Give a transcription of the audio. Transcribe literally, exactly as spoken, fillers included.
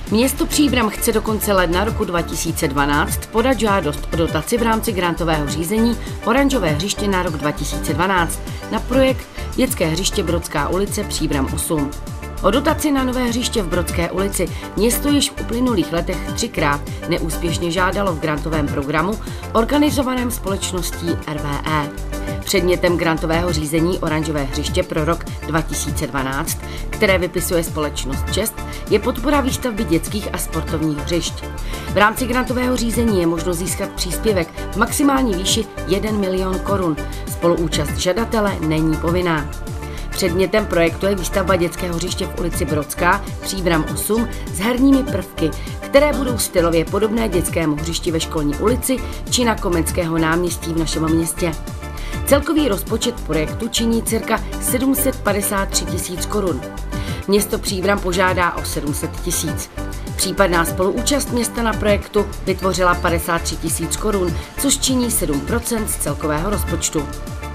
Město Příbram chce do konce ledna roku dva tisíce dvanáct podat žádost o dotaci v rámci grantového řízení Oranžové hřiště na rok dva tisíce dvanáct na projekt Dětské hřiště Brodská ulice Příbram osm. O dotaci na nové hřiště v Brodské ulici město již v uplynulých letech třikrát neúspěšně žádalo v grantovém programu organizovaném společností R V E. Předmětem grantového řízení Oranžové hřiště pro rok dva tisíce dvanáct, které vypisuje společnost Čest, je podpora výstavby dětských a sportovních hřišť. V rámci grantového řízení je možno získat příspěvek v maximální výši jeden milion korun. Spoluúčast žadatele není povinná. Předmětem projektu je výstavba dětského hřiště v ulici Brodská, Příbram osm, s herními prvky, které budou stylově podobné dětskému hřišti ve Školní ulici či na Komenského náměstí v našem městě. Celkový rozpočet projektu činí cirka sedm set padesát tři tisíc korun. Město Příbram požádá o sedm set tisíc. Případná spoluúčast města na projektu vytvořila padesát tři tisíc korun, což činí sedm procent z celkového rozpočtu.